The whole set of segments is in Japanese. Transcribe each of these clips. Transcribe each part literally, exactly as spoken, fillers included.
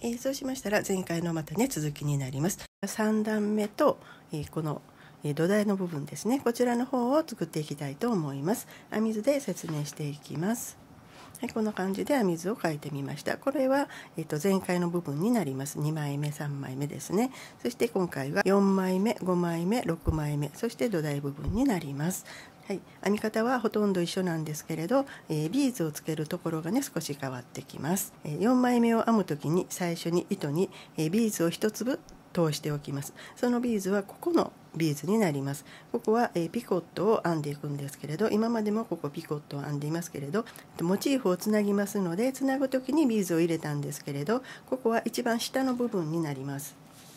えー、そうしましたら前回のまたね続きになります。さん段目と、えー、この土台の部分ですね、こちらの方を作っていきたいと思います。編み図で説明していきます。はい、こんな感じで編み図を描いてみました。これは、えー、と前回の部分になります。にまいめさんまいめですね。そして今回はよんまいめごまいめろくまいめ、そして土台部分になります。はい、編み方はほとんど一緒なんですけれど、えー、ビーズをつけるところがね少し変わってきます。えー、よんまいめを編む時に最初に糸に、えー、ビーズをひとつぶ通しておきます。そのビーズはここのビーズになります。ここは、えー、ピコットを編んでいくんですけれど、今までもここピコットを編んでいますけれど、モチーフをつなぎますのでつなぐ時にビーズを入れたんですけれど、ここは一番下の部分になります。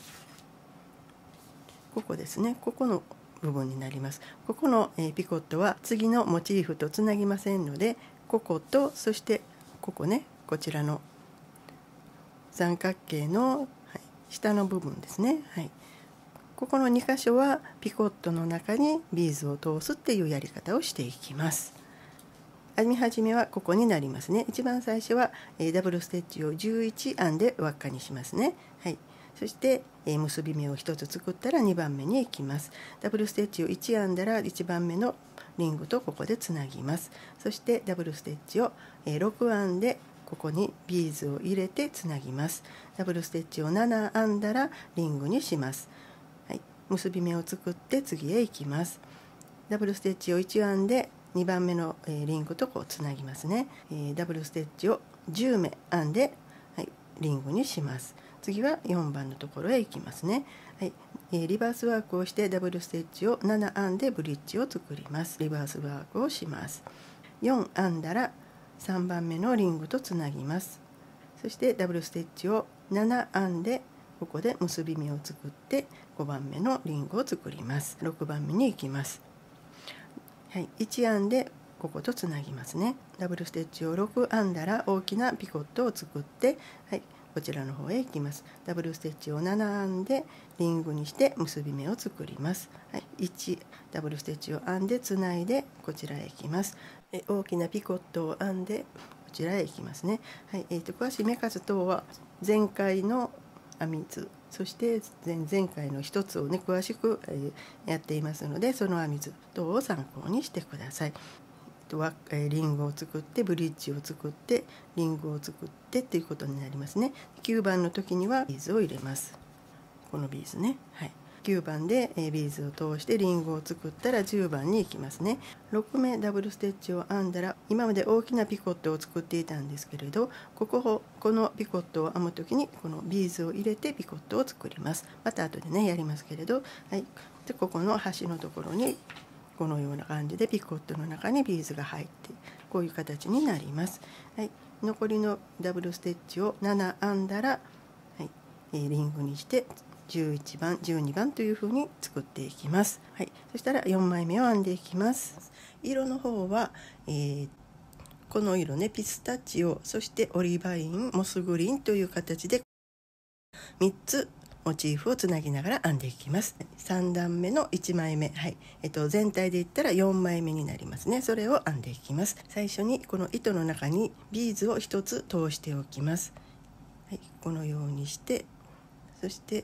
ここですね、ここの部分になります。ここの、えー、ピコットは次のモチーフとつなぎませんので、こことそしてここね、こちらの三角形の、はい、下の部分ですね、はい、ここのに箇所はピコットの中にビーズを通すっていうやり方をしていきます。編み始めはここになりますね。一番最初は、えー、ダブルステッチをじゅういち編んで輪っかにしますね。はい、そして、えー、結び目をひとつ作ったらにばんめに行きます。ダブルステッチをいち編んだらいちばんめのリングとここでつなぎます。そしてダブルステッチを、えー、ろく編んでここにビーズを入れてつなぎます。ダブルステッチをなな編んだらリングにします。はい、結び目を作って次へ行きます。ダブルステッチをいち編んでにばんめのリングとこうつなぎますね。ダブルステッチをじゅうめ編んで、はい、リングにします。次はよんばんのところへ行きますね。はい、リバースワークをしてダブルステッチをなな編んでブリッジを作ります。リバースワークをします。よん編んだらさんばんめのリングとつなぎます。そしてダブルステッチをなな編んでここで結び目を作ってごばんめのリングを作ります。ろくばんめに行きます。はい、いち編んでこことつなぎますね。ダブルステッチをろく編んだら大きなピコットを作って、はい、こちらの方へ行きます。ダブルステッチをなな編んでリングにして結び目を作ります。はい、いちダブルステッチを編んでつないでこちらへ行きます。え大きなピコットを編んでこちらへ行きますね。はい、えーと、詳しい目数等は前回の編み図、そして前回の一つをね詳しくやっていますので、その編み図等を参考にしてください。リングを作ってブリッジを作ってリングを作ってっていうことになりますね。きゅうばんの時にはビーズを入れます。このビーズね、はい、きゅうばんでビーズを通してリングを作ったらじゅうばんに行きますね。ろくめダブルステッチを編んだら今まで大きなピコットを作っていたんですけれど、ここをこのピコットを編む時にこのビーズを入れてピコットを作ります。また後でねやりますけれど、はい、でここの端のところにこのような感じでピコットの中にビーズが入ってこういう形になります。はい、残りのダブルステッチをなな編んだら、はい、リングにしてじゅういちばんじゅうにばんというふうに作っていきます。はい、そしたらよんまいめを編んでいきます。色の方は、えー、この色ね、ピスタチオ、そしてオリーバイン、モスグリーンという形でみっつモチーフをつなぎながら編んでいきます。さん段目のいちまいめ、はいえっと、全体で言ったらよんまいめになりますね。それを編んでいきます。最初にこの糸の中にビーズをひとつ通しておきます。はい、このようにしてそして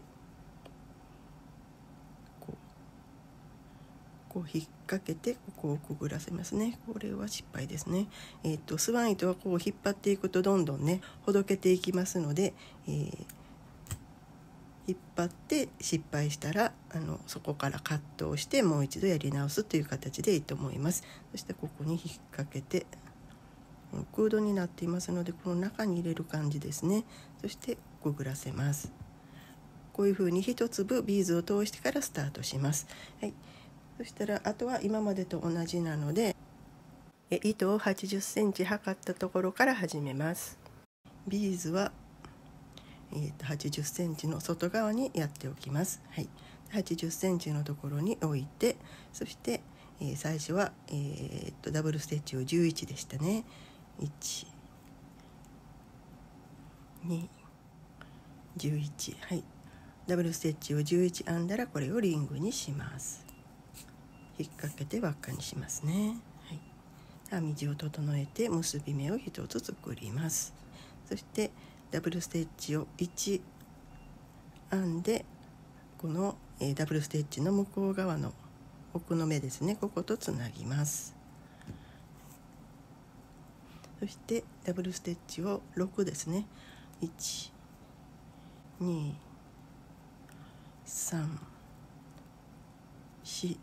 こうこう引っ掛けてここをくぐらせますね。これは失敗ですね。えっとスワン糸はこう引っ張っていくとどんどんねほどけていきますので、えー引っ張って失敗したらあのそこからカットをしてもう一度やり直すという形でいいと思います。そしてここに引っ掛けて空洞になっていますのでこの中に入れる感じですね。そしてくぐらせます。こういうふうに一粒ビーズを通してからスタートします。はい、そしたらあとは今までと同じなので糸をはちじゅっセンチ測ったところから始めます。ビーズはえー、とはちじゅっセンチの外側にやっておきます。はい、はちじゅっセンチのところに置いて、そして、えー、最初は、えー、とダブルステッチをじゅういちでしたね。いち、に、じゅういち、はい、ダブルステッチをじゅういち編んだらこれをリングにします。引っ掛けて輪っかにしますね。はい、編み地を整えて結び目をひとつ作ります。そしてダブルステッチをいち編んで、この、えー、ダブルステッチの向こう側の奥の目ですね、こことつなぎます。そしてダブルステッチをろくですね、いち、に、さん、よん、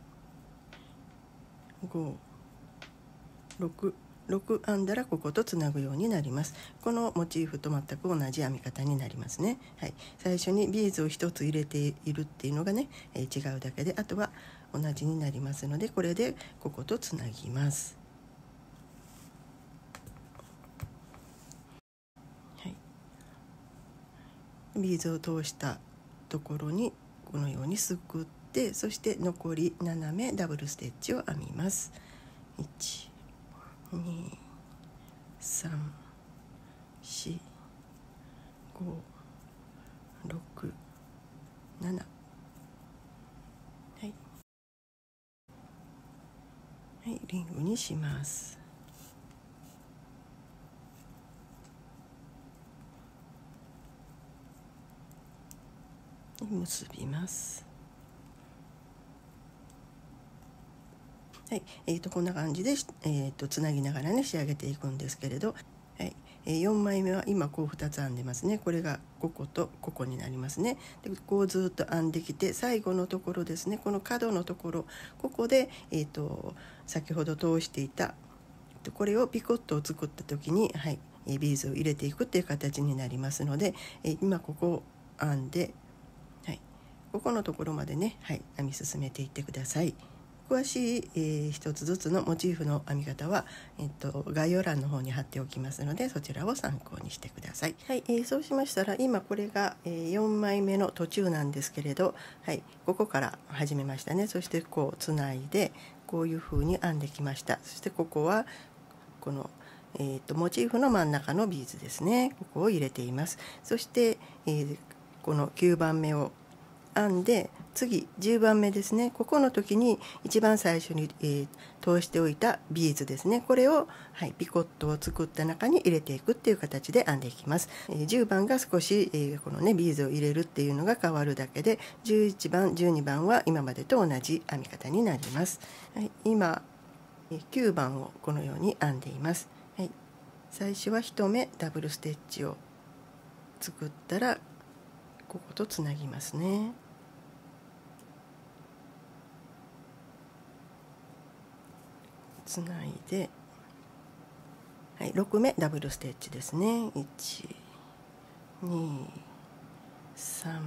ご、ろく、ろく編んだらこことつなぐようになります。このモチーフと全く同じ編み方になりますね。はい、最初にビーズをひとつ入れているっていうのがね、えー、違うだけで、あとは同じになりますので、これでこことつなぎます。はい、ビーズを通したところにこのようにすくって、そして残り斜めダブルステッチを編みます。いち、に、さん、よん、ご、ろく、なな、はい、はい、リングにします。結びます。はい、えー、とこんな感じで、えー、とつなぎながらね仕上げていくんですけれど、はい、えー、よんまいめは今こうふたつ編んでますね。これがこことここになりますね。でこうずっと編んできて、最後のところですね、この角のところ、ここで、えー、と先ほど通していたこれをピコットを作った時に、はい、ビーズを入れていくっていう形になりますので、えー、今ここを編んで、はい、ここのところまでね、はい、編み進めていってください。詳しい、えー、一つずつのモチーフの編み方は、えっと、概要欄の方に貼っておきますので、そちらを参考にしてください。はい、えー、そうしましたら、今これが、えー、よんまいめの途中なんですけれど、はい、ここから始めましたね。そしてこうつないでこういう風に編んできました。そしてここはこの、えー、とモチーフの真ん中のビーズですね、ここを入れています。そして、えー、このきゅうばんめを編んで、次じゅうばんめですね、ここの時に一番最初に、えー、通しておいたビーズですね、これを、はい、ピコットを作った中に入れていくっていう形で編んでいきます。えー、じゅうばんが少し、えー、このねビーズを入れるっていうのが変わるだけで、じゅういちばんじゅうにばんは今までと同じ編み方になります。はい、今きゅうばんをこのように編んでいます。はい、最初はいち目ダブルステッチを作ったらこことつなぎますね。つないで、はい、ろく目ダブルステッチですね。いち、に、さん、よん、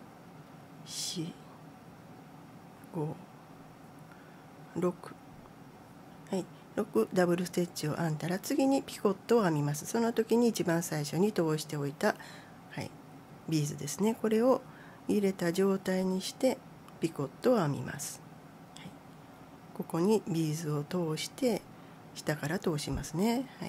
ご、ろく、はい、ろくダブルステッチを編んだら、次にピコットを編みます。その時に一番最初に通しておいた、はい、ビーズですね、これを入れた状態にしてピコットを編みます。はい、ここにビーズを通して下から通しますね。はい、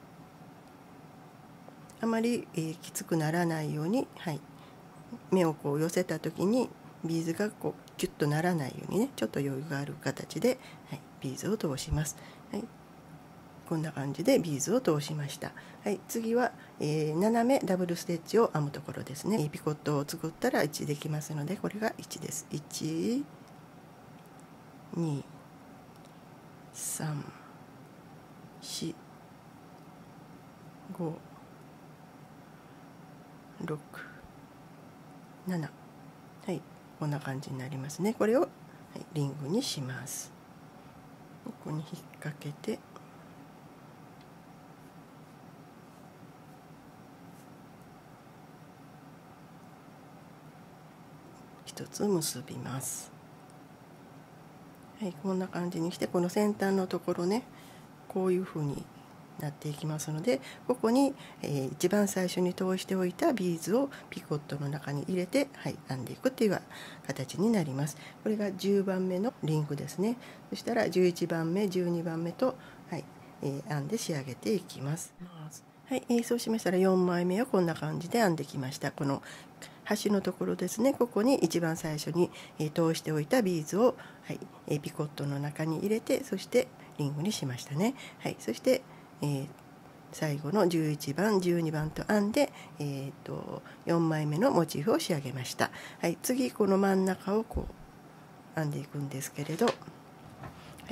あまり、えー、きつくならないように、はい、目をこう寄せた時にビーズがこうキュッとならないようにね、ちょっと余裕がある形で、はい、ビーズを通します。はい、こんな感じでビーズを通しました。はい、次は、えー、斜めダブルステッチを編むところですね。ピコットを作ったらいちできますので、これがいちです。いち、に、さん、よん、ご、ろく、なな、はい、こんな感じになりますね。これを、はい、リングにします。ここに引っ掛けて、一つ結びます。はい、こんな感じにして、この先端のところね、こういう風になっていきますので、ここに、えー、一番最初に通しておいたビーズをピコットの中に入れて、はい、編んでいくっていう形になります。これがじゅうばんめのリングですね。そしたらじゅういちばんめ、じゅうにばんめと、はい、えー、編んで仕上げていきます。はい、えー、そうしましたらよんまいめをこんな感じで編んできました。この端のところですね、ここに一番最初に、えー、通しておいたビーズを、はい、えー、ピコットの中に入れて、そしてリングにしましたね。はい、そして、えー、 最後のじゅういちばんじゅうにばんと編んで、えー、とよんまいめのモチーフを仕上げました。はい、次この真ん中をこう編んでいくんですけれど、はい、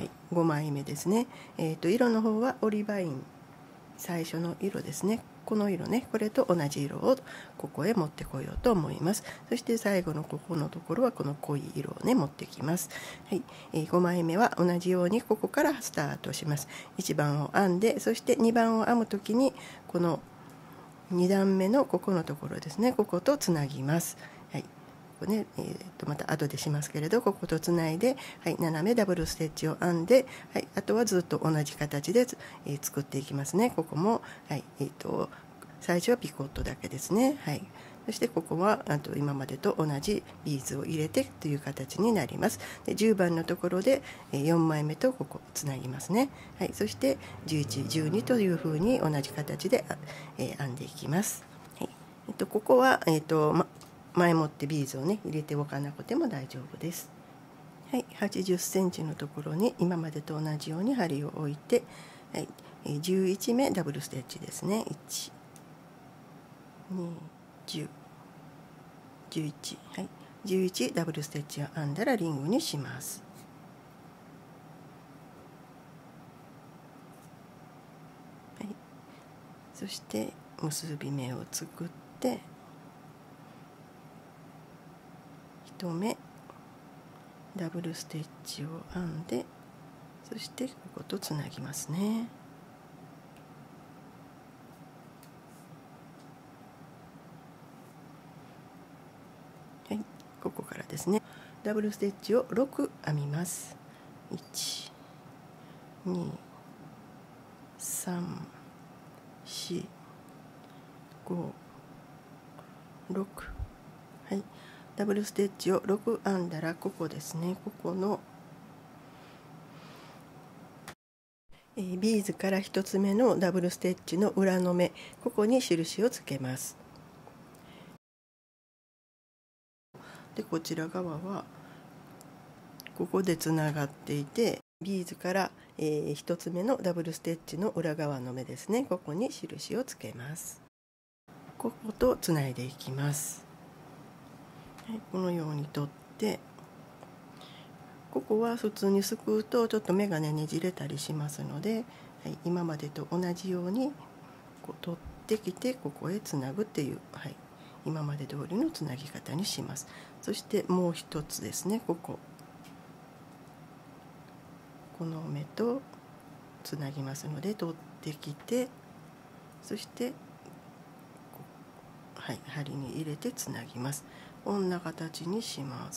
ごまいめですね。えー、と色の方はオリバイン、最初の色ですね、この色ね、これと同じ色をここへ持ってこようと思います。そして最後のここのところはこの濃い色をね持ってきます。はい、えー、ごまいめは同じようにここからスタートします。いちばんを編んで、そしてにばんを編むときにこのに段目のここのところですね、こことつなぎます。はい、ここね、えー、とまた後でしますけれど、こことつないで、はい、斜めダブルステッチを編んで、はい、あとはずっと同じ形で、えー、作っていきますね。ここも、はいえー、と最初はピコットだけですね。はい、そしてここはあと今までと同じビーズを入れてという形になります。でじゅうばんのところでよんまいめとここつなぎますね。はい、そしてじゅういち、じゅうにというふうに同じ形で、えー、編んでいきます。はい、えっと、ここは、えっとま、前もってビーズをね入れておかなくても大丈夫です。はい、はちじゅっセンチのところに今までと同じように針を置いて、はい、じゅういちめダブルステッチですね。いち、に、じゅう、じゅういち、はい、じゅういちダブルステッチを編んだらリングにします。はい、そして結び目を作っていち目ダブルステッチを編んで、そしてこことつなぎますね。はい、ここからですね、ダブルステッチをろく編みます。いち、に、さん、よん、ご、ろく、はい、ダブルステッチをろく編んだら、ここですね、ここの、えー、ビーズからひとつめのダブルステッチの裏の目、ここに印をつけます。でこちら側はここでつながっていて、ビーズから、えー、ひとつめのダブルステッチの裏側の目ですね、ここに印をつけます。こことつないでいきます。はい、このように取って、ここは普通にすくうとちょっと目がねねじれたりしますので、はい、今までと同じようにこう取ってきてここへつなぐっていう、はい、今まで通りのつなぎ方にします。そしてもう一つですね、こここの目とつなぎますので取ってきて、そしてはい、針に入れてつなぎます。こんな形にします。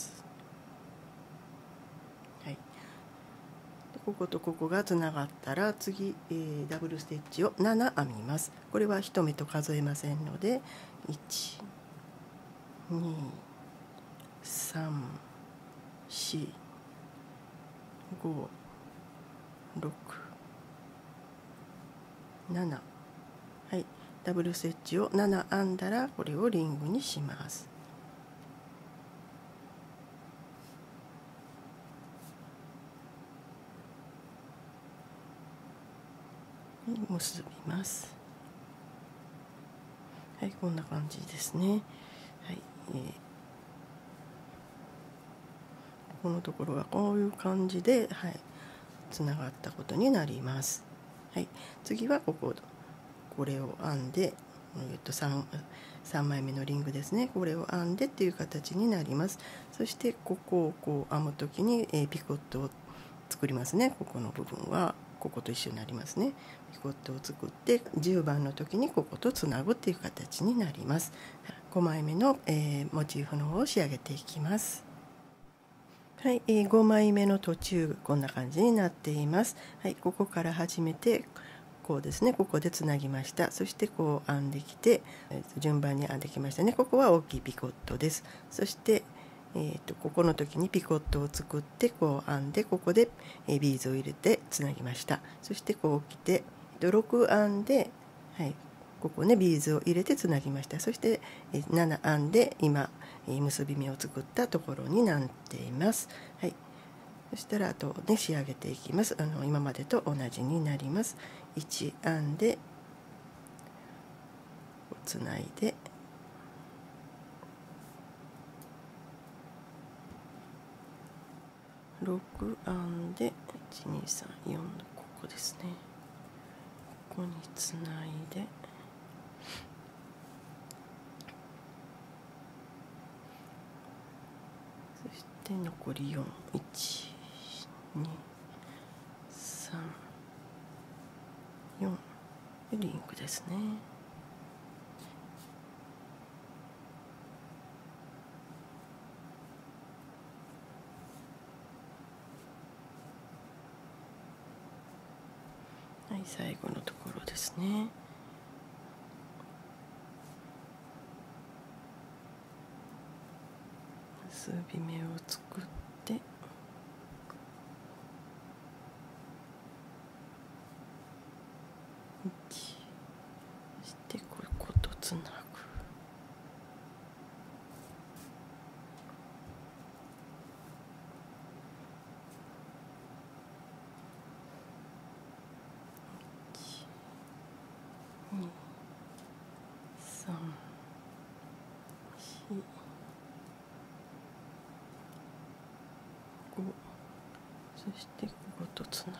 はい、でこことここがつながったら次、えー、ダブルステッチをなな編みます。これは一目と数えませんので、いち、に、さん、よん、ご、ろく、なな、はい、ダブルステッチをなな編んだらこれをリングにします。結びます。はい、こんな感じですね。はい、えー、このところはこういう感じで、はい、つながったことになります。はい、次はこここれを編んで、えっと 3, 3枚目のリングですね、これを編んでっていう形になります。そしてここをこう編むときに、えー、ピコットを作りますね。ここの部分はここと一緒になりますね。ピコットを作ってじゅうばんの時にこことつなぐっていう形になります。ごまいめの、えー、モチーフの方を仕上げていきます。はい、えー、ごまいめの途中こんな感じになっています。はい、ここから始めてこうですね、ここでつなぎました。そしてこう編んできて、えー、順番に編んできましたね。ここは大きいピコットです。そしてえー、とここの時にピコットを作ってこう編んで、ここでビーズを入れてつなぎました。そしてこう来てろく編んで、はい、ここねビーズを入れてつなぎました。そしてなな編んで今結び目を作ったところになっています。はい、そしたらあとね仕上げていきます。あの今までと同じになります。いち編んでつないでろく編んでいちにさんよんのここですね。ここにつないでそして残りよん、いち、に、さん、よんでリングですね。はい、最後のところですね。結び目を作っていち、そしてこことつなぐ。に、さん、よん、ご、そしてこことつなぐ。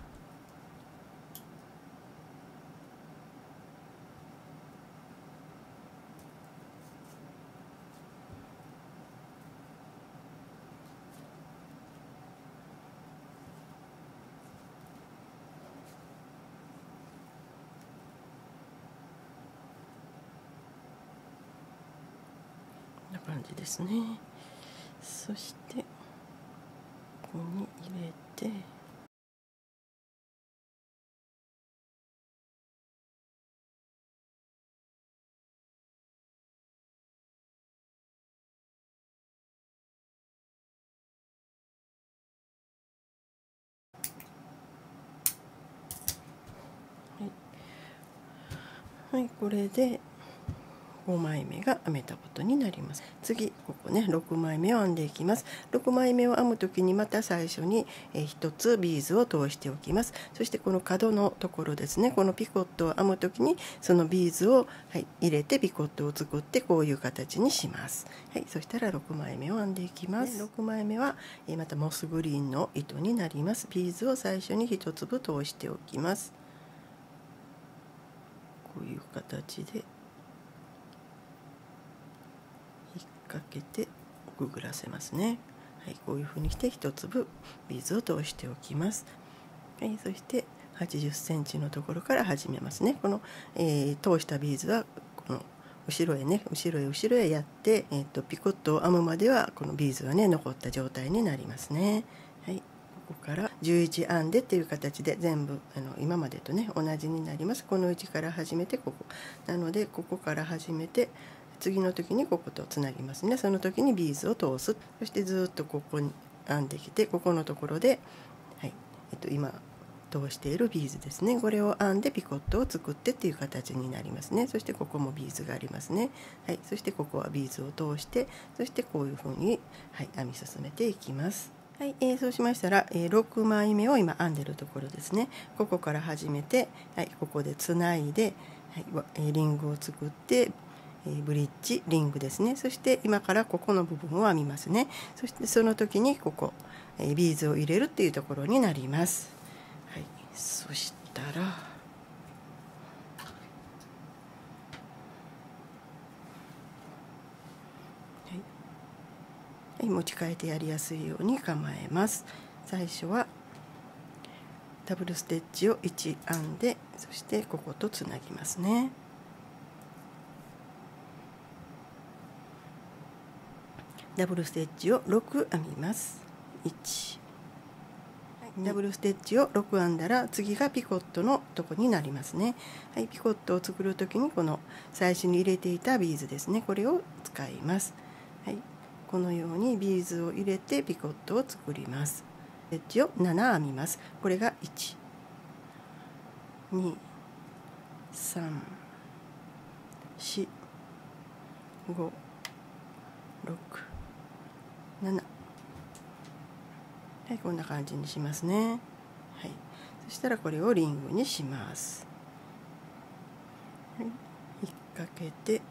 こんな感じですね。そしてここに入れてはい、はい、これでごまいめが編めたことになります。次ここねろくまいめを編んでいきます。ろくまいめを編む時にまた最初にひとつビーズを通しておきます。そしてこの角のところですね、このピコットを編む時にそのビーズを、はい、入れてピコットを作ってこういう形にします。はい、そしたらろくまいめを編んでいきます。ろくまいめはまたモスグリーンの糸になります。ビーズを最初にひとつぶ通しておきます。こういう形で引っ掛けてくぐらせますね。はい、こういうふうにして一粒ビーズを通しておきます。はい、そしてはちじゅっセンチのところから始めますね。この、えー、通したビーズはこの後ろへね後ろへ後ろへやって、えー、とピコットを編むまではこのビーズはね残った状態になりますね。はい、ここからじゅういち編んでっていう形で全部あの今までとね同じになります。このうちから始めてここなのでここから始めて次の時にこことつなぎますね。その時にビーズを通す。そしてずっとここに編んできてここのところで、はいえっと、今通しているビーズですね、これを編んでピコットを作ってっていう形になりますね。そしてここもビーズがありますね。はい、そしてここはビーズを通してそしてこういうふうに、はい、編み進めていきます。はい、えー、そうしましたら、えー、ろくまいめを今編んでるところですね。ここから始めて、はい、ここでつないで、はいえー、リングを作ってブリッジリングですね。そして今からここの部分を編みますね。そしてその時にここビーズを入れるっていうところになります。はい、そしたら、はい、持ち替えてやりやすいように構えます。最初はダブルステッチをいち編んでそしてこことつなぎますね。ダブルステッチをろく編みます。いち、ダブルステッチをろく編んだら次がピコットのとこになりますね。はい、ピコットを作る時にこの最初に入れていたビーズですね、これを使います。はい、このようにビーズを入れてピコットを作ります。ステッチをなな編みます。これがいち、に、さん、よん、ご、ろく、なな、はい、こんな感じにしますね。はい、そしたらこれをリングにします。はい、引っ掛けて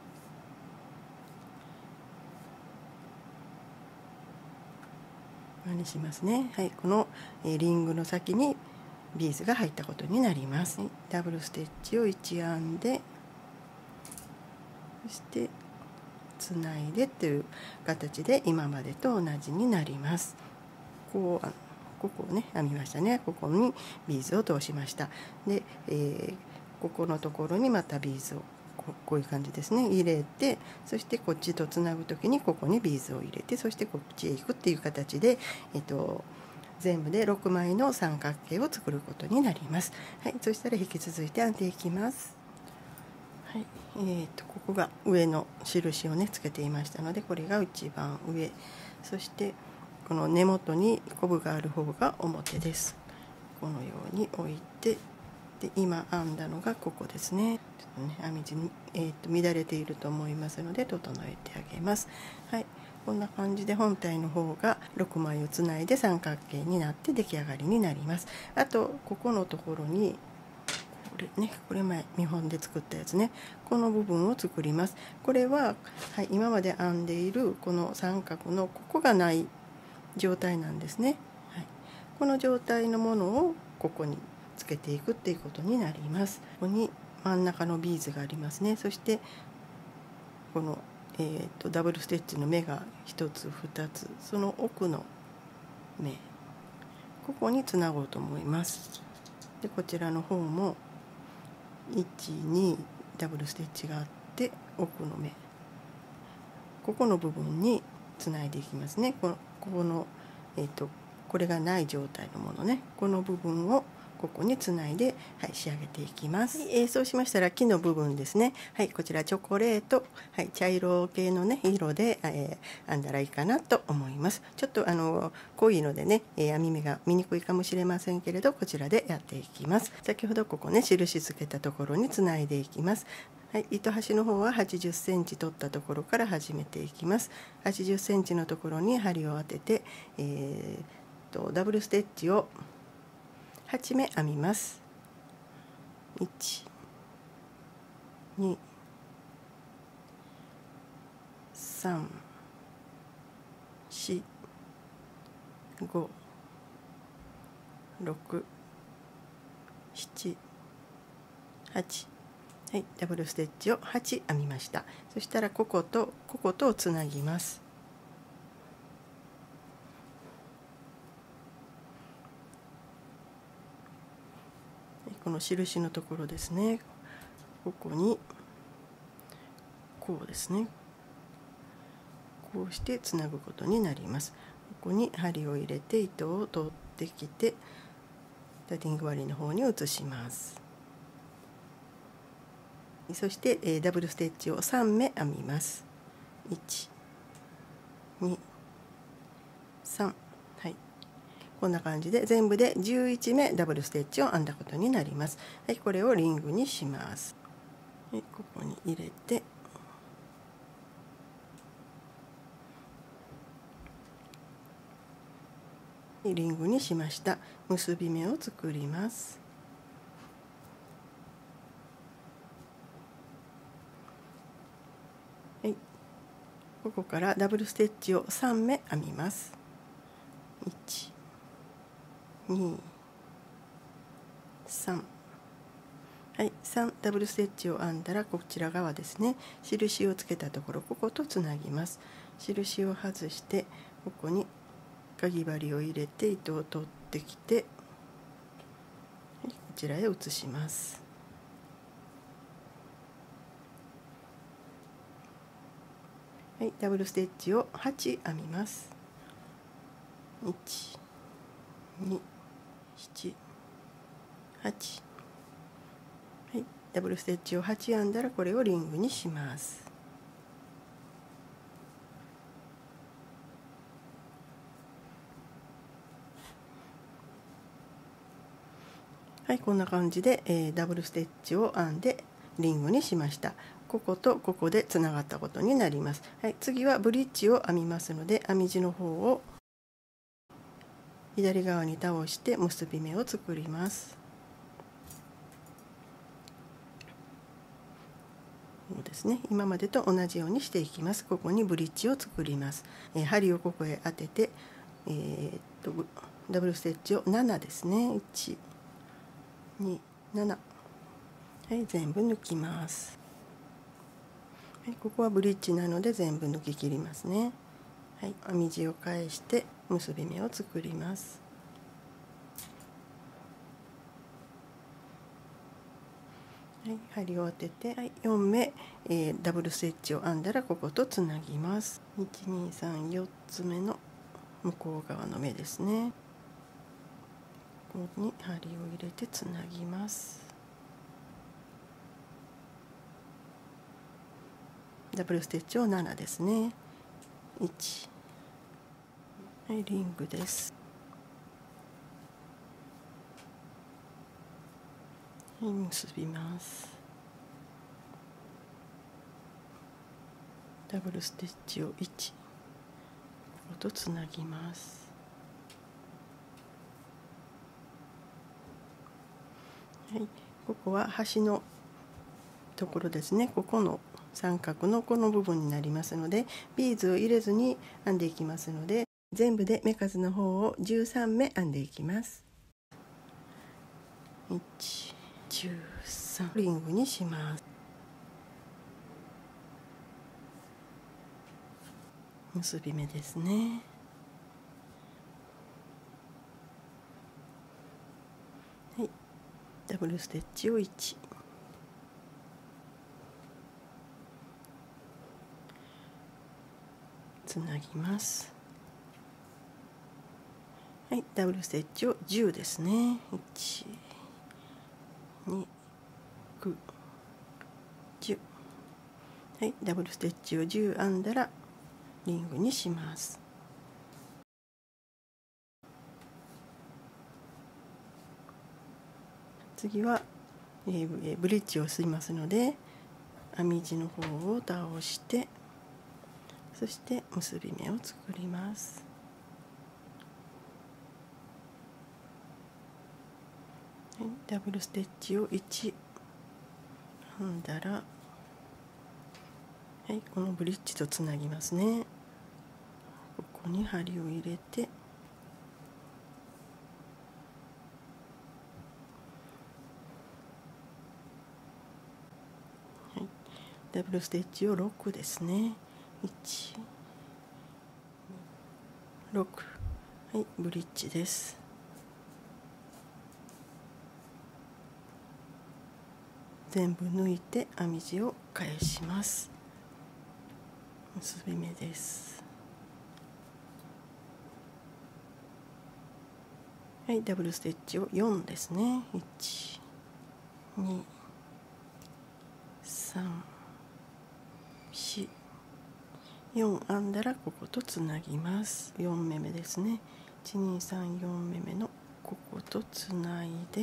にしますね。はい、このリングの先にビーズが入ったことになります。ダブルステッチをいち編んで、そしてつないでという形で今までと同じになります。こうここをね編みましたね。ここにビーズを通しました。で、えー、ここのところにまたビーズをこういう感じですね入れて、そしてこっちとつなぐ時にここにビーズを入れて、そしてこっちへ行くっていう形で、えっと、全部でろくまいの三角形を作ることになります。はい、そしたら引き続いて編んでいきます。はい、えー、とここが上の印をねつけていましたので、これが一番上、そしてこの根元にコブがある方が表です。このように置いて、で今編んだのがここですね。ちょっとね編み地に、えー、と乱れていると思いますので整えてあげます。はい、こんな感じで本体の方がろくまいをつないで三角形になって出来上がりになります。あとここのところにこれね、これ前見本で作ったやつね、この部分を作ります。これは、はい、今まで編んでいるこの三角のここがない状態なんですね。はい、この状態のものをここにつけていくっていうことになります。ここに真ん中のビーズがありますね。そしてこの、えー、とダブルステッチの目がひとつふたつ、その奥の目、ここにつなごうと思います。でこちらの方もいちにダブルステッチがあって、奥の目、ここの部分につないでいきますね。このここの、えー、とこれがない状態のものね、この部分をここにつないで、はい、仕上げていきます。えー、そうしましたら木の部分ですね。はい、こちらチョコレート、はい、茶色系のね色で、えー、編んだらいいかなと思います。ちょっとあの濃いのでね、えー、編み目が見にくいかもしれませんけれど、こちらでやっていきます。先ほどここね印つけたところにつないでいきます。はい、糸端の方ははちじゅっセンチ取ったところから始めていきます。はちじゅっセンチのところに針を当てて、えー、とダブルステッチをはちめ編みます。いち、に、さん、し、ご、ろく、しち、はち、はい、ダブルステッチをはち編みました。そしたらこことこことをつなぎます。この印のところですね、ここにこうですね、こうしてつなぐことになります。ここに針を入れて糸を取ってきてダティング針の方に移します。そして、えー、ダブルステッチをさんめ編みます。いち、に、さん、はい、こんな感じで全部でじゅういちめダブルステッチを編んだことになります。はい、これをリングにします。はい、ここに入れてリングにしました。結び目を作ります。はい、ここからダブルステッチをさんめ編みます。いち、に、さん、はい、さんダブルステッチを編んだらこちら側ですね、印をつけたところこことつなぎます。印を外してここにかぎ針を入れて糸を取ってきて、こちらへ移します。はい、ダブルステッチをはち編みます。いち、に、なな、はち、はい、ダブルステッチをはち編んだらこれをリングにします。はい、こんな感じで、えー、ダブルステッチを編んでリングにしました。こことここでつながったことになります。はい、次はブリッジを編みますので、編み地の方を左側に倒して結び目を作ります。。 そうですね、今までと同じようにしていきます。ここにブリッジを作ります。えー、針をここへ当てて、えー、っとダブルステッチをななですね。いち、に、なな、はい、全部抜きます。はい、ここはブリッジなので全部抜き切りますね。はい、編み地を返して結び目を作ります。はい、針を当てて、はい、よん目、えー、ダブルステッチを編んだらこことつなぎます。いち、に、さん、よっつめの向こう側の目ですね。ここに針を入れてつなぎます。ダブルステッチをななですね。いち、はい、リングです。はい、結びます。ダブルステッチをいち、こことつなぎます。はい、ここは端のところですね。ここの三角のこの部分になりますので、ビーズを入れずに編んでいきますので、全部で目数の方をじゅうさん目編んでいきます。いち、じゅうさん、リングにします。結び目ですね。はい、ダブルステッチをいち、つなぎます。はい、ダブルステッチをじゅうですね。いち、に、く、じゅう。はい、ダブルステッチをじゅう編んだらリングにします。次は、えー、ブリッジをしますので、編み地の方を倒して、そして結び目を作ります。はい、ダブルステッチをいち編んだら、はい、このブリッジとつなぎますね。ここに針を入れて、はい、ダブルステッチをろくですね。いち、に、ろく、はい、ブリッジです。全部抜いて編み地を返します。結び目です。はい、ダブルステッチをよんですね。いち、に、さん、よん、よん編んだらこことつなぎます。よん目目ですね。いち、に、さん、よん目目のこことつないで、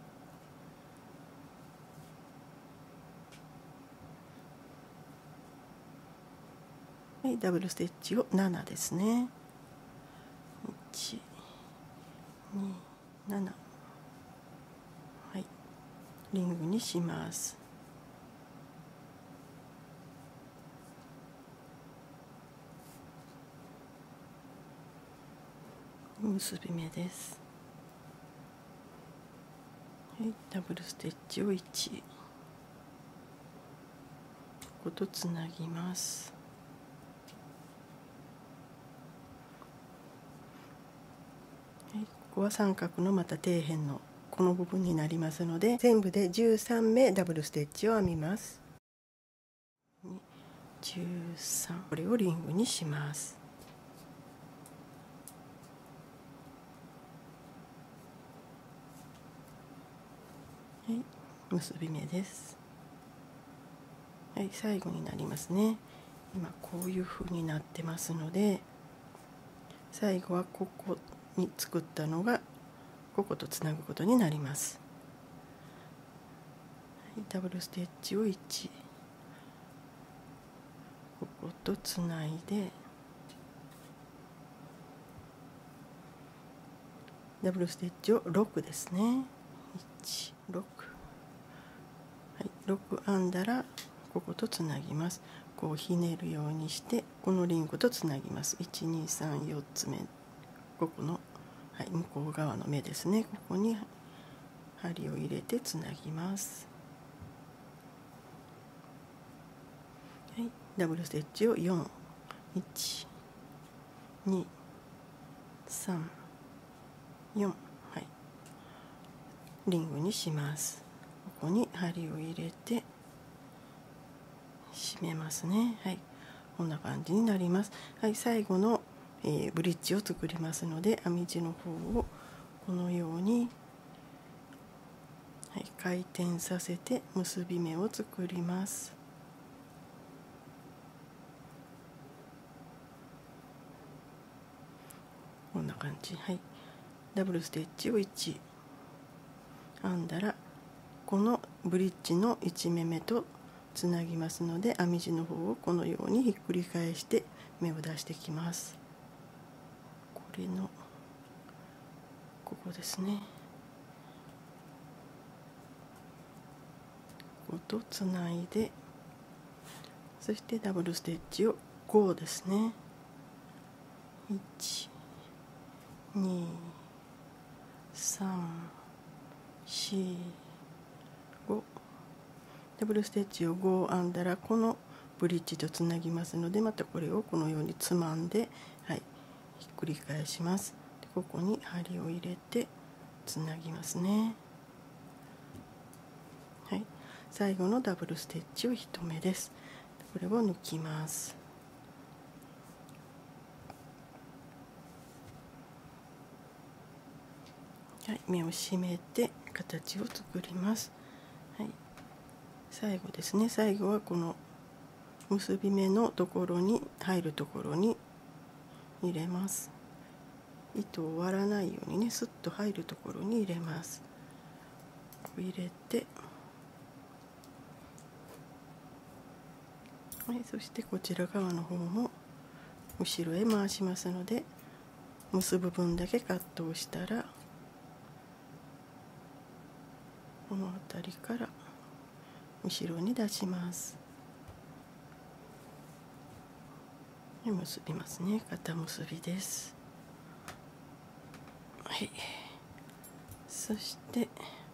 はい、ダブルステッチをななですね。いち、に、なな、はい、リングにします。結び目です。はい、ダブルステッチをいち、こことつなぎます。はい、ここは三角のまた底辺のこの部分になりますので、全部でじゅうさん目ダブルステッチを編みます。じゅうさん、これをリングにします。はい、結び目です。はい、最後になりますね。今こういう風になってますので、最後はここに作ったのがこことつなぐことになります。はい、ダブルステッチをいち、こことつないで、ダブルステッチをろくですね。いち、ろく、はい、ろく編んだらこことつなぎます。こうひねるようにしてこのリングとつなぎます。いちにさんよっつめ、ここの、はい、向こう側の目ですね。ここに針を入れてつなぎます。はい、ダブルステッチをよん、いち、に、さん、よん、はい、リングにします。ここに針を入れて締めますね。はい、こんな感じになります。はい、最後の、えー、ブリッジを作りますので、編み地の方をこのように、はい、回転させて結び目を作ります。こんな感じ。はい、ダブルステッチをいち編んだら、このブリッジのいち目目とつなぎますので、編み地の方をこのようにひっくり返して目を出してきます。これのここですね。こことつないで、そしてダブルステッチをごですね。いち、に、さん、よん、ご、ダブルステッチをご編んだら、このブリッジとつなぎますので、またこれをこのようにつまんで、はい、ひっくり返します。でここに針を入れてつなぎますね。はい、最後のダブルステッチをいち目です。これを抜きます。はい、目を締めて形を作ります。はい、最後ですね。最後はこの結び目のところに入るところに入れます。糸を割らないようにね、スッと入るところに入れます。入れて、はい、そしてこちら側の方も後ろへ回しますので、結ぶ分だけカットをしたら、この辺りから後ろに出します。で結びますね。肩結びです。はい、そして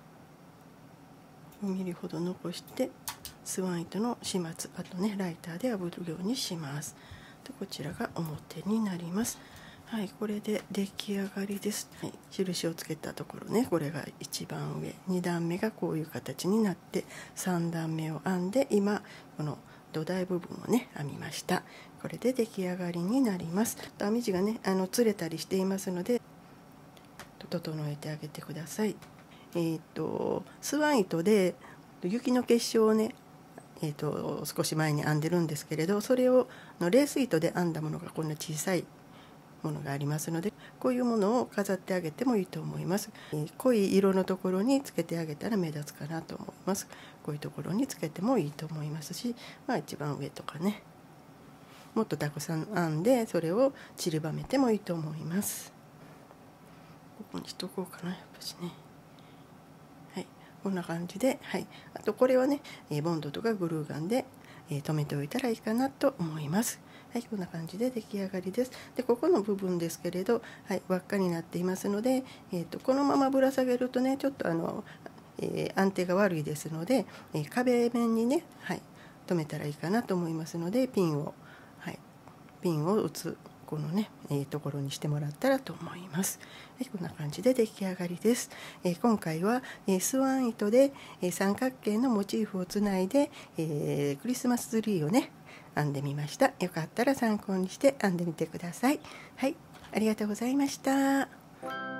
ごミリほど残してスワン糸の始末、あとねライターで炙るようにします。でこちらが表になります。はい、これで出来上がりです。はい、印をつけたところね、これが一番上、に段目がこういう形になって、さん段目を編んで、今この土台部分をね編みました。これで出来上がりになります。編み地がねあの釣れたりしていますので、整えてあげてください。えー、とスワン糸で雪の結晶をね、えー、と少し前に編んでるんですけれど、それをのレース糸で編んだものがこんな小さいものがありますので、こういうものを飾ってあげてもいいと思います。えー、濃い色のところにつけてあげたら目立つかなと思います。こういうところにつけてもいいと思いますし、まあ、一番上とかね、もっとたくさん編んでそれを散りばめてもいいと思います。ここにしとこうかな、やっぱしね。はい、こんな感じで、はい、あとこれはねボンドとかグルーガンで留めておいたらいいかなと思います。はい、こんな感じで出来上がりです。でここの部分ですけれど、はい、輪っかになっていますので、えー、とこのままぶら下げるとねちょっとあの、えー、安定が悪いですので、えー、壁面にね、はい、留めたらいいかなと思いますので、ピンを、はい、ピンを打つこのね、えー、ところにしてもらったらと思います。はい、こんな感じで出来上がりです。えー、今回は、えー、スワン糸で、えー、三角形のモチーフをつないで、えー、クリスマスツリーをね編んでみました。よかったら参考にして編んでみてください。はい、ありがとうございました。